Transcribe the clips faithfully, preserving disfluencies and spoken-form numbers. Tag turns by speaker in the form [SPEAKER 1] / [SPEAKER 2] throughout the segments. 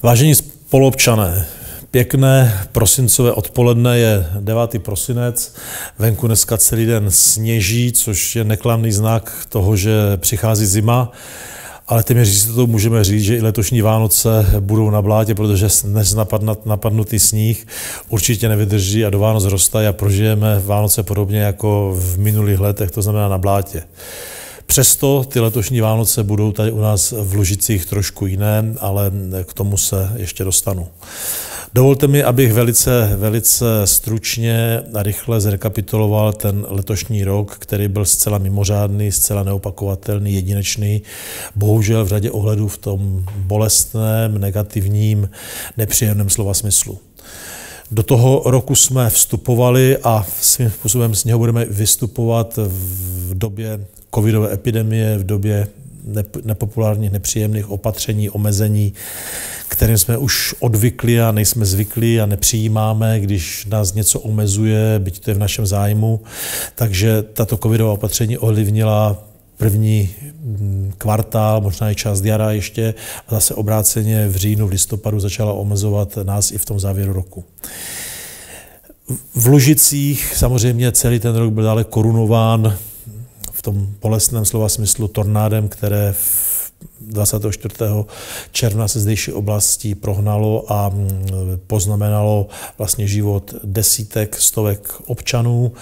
[SPEAKER 1] Vážení spoluobčané, pěkné prosincové odpoledne, je devátý prosinec, venku dneska celý den sněží, což je neklamný znak toho, že přichází zima, ale téměř si to můžeme říct, že i letošní Vánoce budou na blátě, protože dnes napadnutý sníh určitě nevydrží a do Vánoc roztají a prožijeme Vánoce podobně jako v minulých letech, to znamená na blátě. Přesto ty letošní Vánoce budou tady u nás v Lužicích trošku jiné, ale k tomu se ještě dostanu. Dovolte mi, abych velice, velice stručně a rychle zrekapituloval ten letošní rok, který byl zcela mimořádný, zcela neopakovatelný, jedinečný, bohužel v řadě ohledů v tom bolestném, negativním, nepříjemném slova smyslu. Do toho roku jsme vstupovali a svým způsobem z něho budeme vystupovat v době covidové epidemie, v době nepopulárních, nepříjemných opatření, omezení, kterým jsme už odvykli a nejsme zvyklí a nepřijímáme, když nás něco omezuje, byť to je v našem zájmu. Takže tato covidová opatření ovlivnila první kvartál, možná i část jara ještě, a zase obráceně v říjnu, v listopadu začala omezovat nás i v tom závěru roku. V Lužicích samozřejmě celý ten rok byl dále korunován v tom bolestném slova smyslu tornádem, které dvacátého čtvrtého června se zdejší oblastí prohnalo a poznamenalo vlastně život desítek, stovek občanů.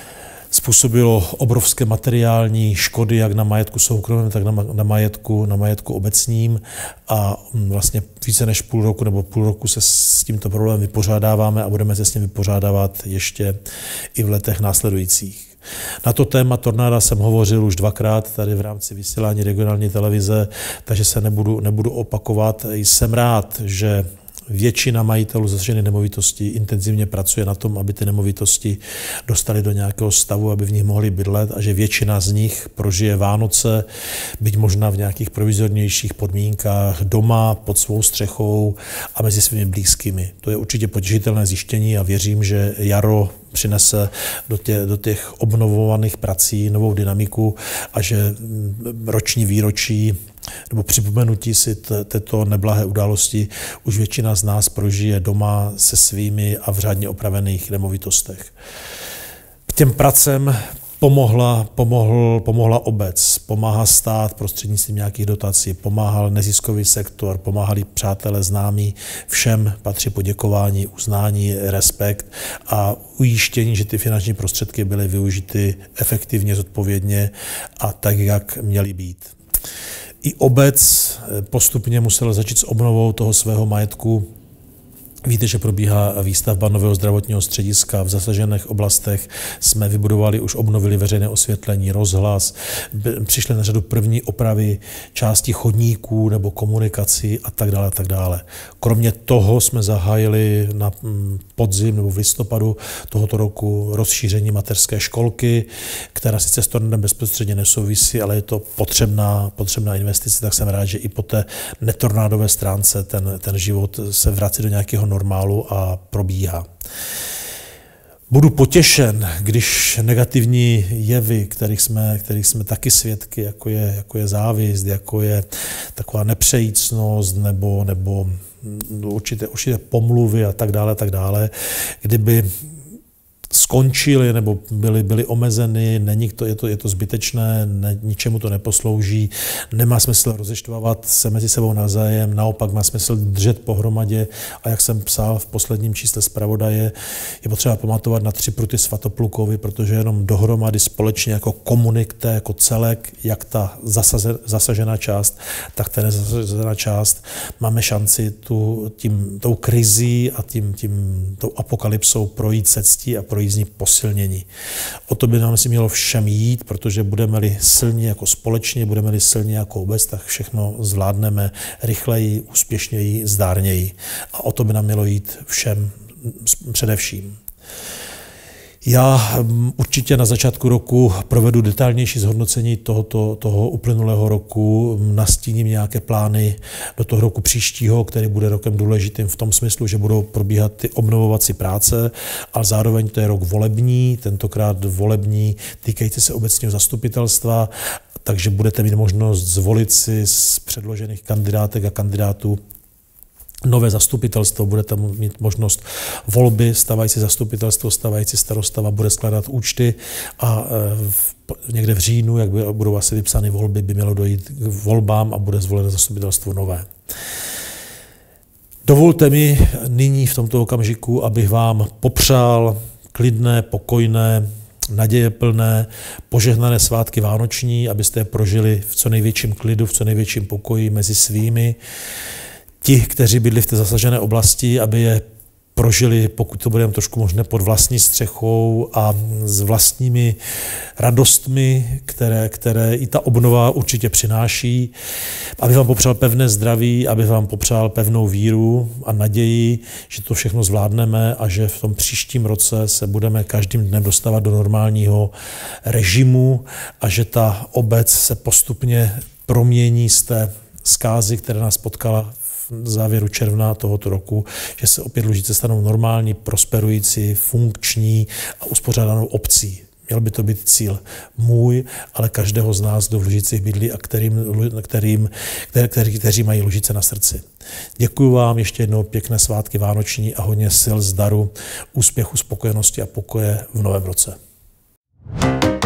[SPEAKER 1] Způsobilo obrovské materiální škody jak na majetku soukromém, tak na, na, majetku, na majetku obecním a vlastně více než půl roku nebo půl roku se s tímto problémem vypořádáváme a budeme se s ním vypořádávat ještě i v letech následujících. Na to téma tornáda jsem hovořil už dvakrát tady v rámci vysílání regionální televize, takže se nebudu, nebudu opakovat. Jsem rád, že většina majitelů zasažených nemovitostí intenzivně pracuje na tom, aby ty nemovitosti dostaly do nějakého stavu, aby v nich mohli bydlet a že většina z nich prožije Vánoce, byť možná v nějakých provizornějších podmínkách, doma, pod svou střechou a mezi svými blízkými. To je určitě potěšitelné zjištění a věřím, že jaro přinese do těch, do těch obnovovaných prací novou dynamiku a že roční výročí nebo připomenutí si této neblahé události už většina z nás prožije doma se svými a v řádně opravených nemovitostech. K těm pracem pomohla, pomohl, pomohla obec, pomáhá stát prostřednictvím nějakých dotací, pomáhal neziskový sektor, pomáhali přátelé, známí, všem patří poděkování, uznání, respekt a ujištění, že ty finanční prostředky byly využity efektivně, zodpovědně a tak, jak měly být. I obec postupně musela začít s obnovou toho svého majetku. Víte, že probíhá výstavba nového zdravotního střediska. V zasažených oblastech jsme vybudovali, už obnovili veřejné osvětlení, rozhlas, přišly na řadu první opravy části chodníků nebo komunikací a tak dále, a tak dále. Kromě toho jsme zahájili na podzim nebo v listopadu tohoto roku rozšíření mateřské školky, která sice s tornádem bezprostředně nesouvisí, ale je to potřebná, potřebná investice, tak jsem rád, že i po té netornádové stránce ten, ten život se vrací do nějakého normálu a probíhá. Budu potěšen, když negativní jevy, kterých jsme, kterých jsme taky svědky, jako je, jako je závist, jako je taková nepřejícnost nebo, nebo určité, určité pomluvy a tak dále, tak dále, kdyby skončily nebo byly, byly omezeny, není to, je, to, je to zbytečné, ne, ničemu to neposlouží, nemá smysl rozeštvávat se mezi sebou navzájem, naopak má smysl držet pohromadě a jak jsem psal v posledním čísle zpravodaje, je potřeba pamatovat na tři pruty Svatoplukovi, protože jenom dohromady společně jako komunita, jako celek, jak ta zasaze, zasažená část, tak ta nezasažená část, máme šanci tu, tím, tou krizí a tím, tím, tou apokalypsou projít se ctí a projít z ní posilnění. O to by nám si mělo všem jít, protože budeme-li silní jako společně, budeme-li silní jako obec, tak všechno zvládneme rychleji, úspěšněji, zdárněji. A o to by nám mělo jít všem především. Já určitě na začátku roku provedu detailnější zhodnocení tohoto, toho uplynulého roku, nastíním nějaké plány do toho roku příštího, který bude rokem důležitým v tom smyslu, že budou probíhat ty obnovovací práce, ale zároveň to je rok volební, tentokrát volební týkající se obecního zastupitelstva, takže budete mít možnost zvolit si z předložených kandidátek a kandidátů nové zastupitelstvo, budete mít možnost volby, stávající zastupitelstvo, stávající starostava bude skládat účty a v, někde v říjnu, jak budou asi vypsány volby, by mělo dojít k volbám a bude zvoleno zastupitelstvo nové. Dovolte mi nyní v tomto okamžiku, abych vám popřál klidné, pokojné, nadějeplné, požehnané svátky vánoční, abyste je prožili v co největším klidu, v co největším pokoji mezi svými. Ti, kteří bydli v té zasažené oblasti, aby je prožili, pokud to budeme trošku možné, pod vlastní střechou a s vlastními radostmi, které, které i ta obnova určitě přináší. Aby vám popřál pevné zdraví, aby vám popřál pevnou víru a naději, že to všechno zvládneme a že v tom příštím roce se budeme každým dnem dostávat do normálního režimu a že ta obec se postupně promění z té zkázy, která nás potkala v závěru června tohoto roku, že se opět Lužice stanou normální, prosperující, funkční a uspořádanou obcí. Měl by to být cíl můj, ale každého z nás, kdo v Lužicích bydlí a kterým, kterým, který, který, kteří mají Lužice na srdci. Děkuji vám ještě jednou, pěkné svátky vánoční a hodně sil, zdaru, úspěchu, spokojenosti a pokoje v novém roce.